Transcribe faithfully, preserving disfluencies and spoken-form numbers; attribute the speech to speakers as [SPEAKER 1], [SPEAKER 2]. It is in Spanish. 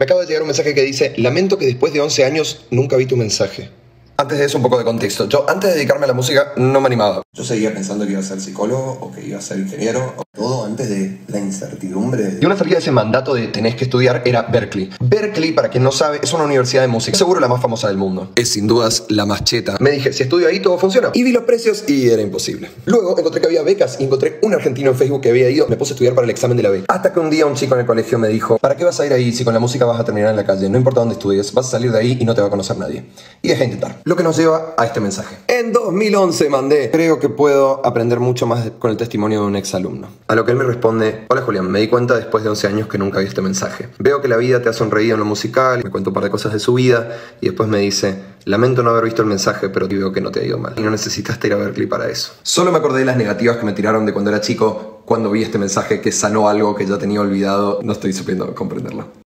[SPEAKER 1] Me acaba de llegar un mensaje que dice: lamento que después de once años nunca vi tu mensaje. Antes de eso, un poco de contexto. Yo, antes de dedicarme a la música, no me animaba. Yo seguía pensando que iba a ser psicólogo o que iba a ser ingeniero. Todo antes de la incertidumbre. Y una salida de ese mandato de tenés que estudiar era Berklee. Berklee, para quien no sabe, es una universidad de música. Seguro la más famosa del mundo. Es sin dudas la más cheta. Me dije, si estudio ahí, todo funciona. Y vi los precios y era imposible. Luego encontré que había becas y encontré un argentino en Facebook que había ido. Me puse a estudiar para el examen de la beca. Hasta que un día un chico en el colegio me dijo: ¿para qué vas a ir ahí si con la música vas a terminar en la calle? No importa dónde estudies, vas a salir de ahí y no te va a conocer nadie. Y dejé de intentar. Lo que nos lleva a este mensaje. En dos mil once mandé: creo que puedo aprender mucho más con el testimonio de un exalumno. A lo que él me responde: hola Julián, me di cuenta después de once años que nunca vi este mensaje. Veo que la vida te ha sonreído en lo musical, me cuenta un par de cosas de su vida y después me dice: lamento no haber visto el mensaje, pero veo que no te ha ido mal y no necesitaste ir a Berklee para eso. Solo me acordé de las negativas que me tiraron de cuando era chico, cuando vi este mensaje que sanó algo que ya tenía olvidado. No estoy supiendo comprenderlo.